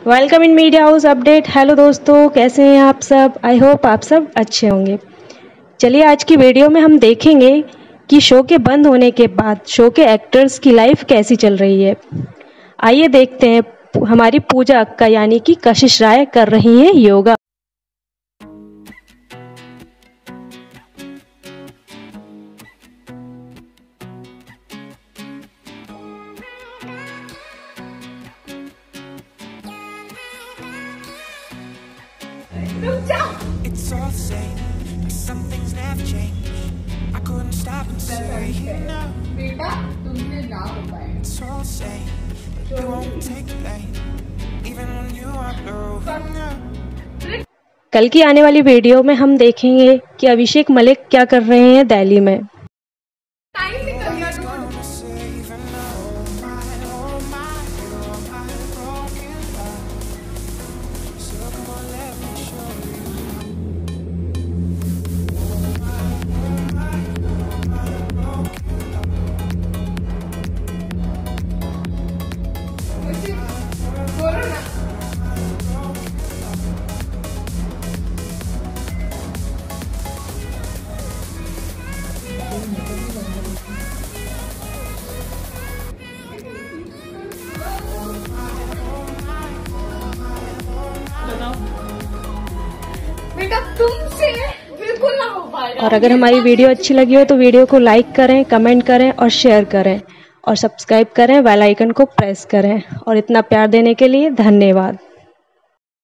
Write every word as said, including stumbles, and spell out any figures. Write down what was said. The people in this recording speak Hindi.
Welcome in media house update. Hello दोस्तों, कैसे हैं आप सब? आई होप आप सब अच्छे होंगे। चलिए आज की वीडियो में हम देखेंगे कि शो के बंद होने के बाद शो के एक्टर्स की लाइफ कैसी चल रही है। आइए देखते हैं। हमारी पूजा अक्का यानी कि कशिश राय कर रही हैं yoga. It's all the same, but some things never change. I couldn't stop and say no. बेटा तुमसे ना हो पाए। It's all the same, but you won't take the blame, even when you are low. कल की आने वाली वीडियो में हम देखेंगे कि अभिषेक मलिक क्या कर रहे हैं दिल्ली में। टाइम निकल गया। Gonna save and oh my, oh my, you're my broken heart. So come on, let me show you. बोलो ना। बेटा तुमसे बिल्कुल ना हो पाएगा। और अगर हमारी वीडियो अच्छी लगी हो तो वीडियो को लाइक करें, कमेंट करें और शेयर करें और सब्सक्राइब करें, बेल आइकन को प्रेस करें। और इतना प्यार देने के लिए धन्यवाद।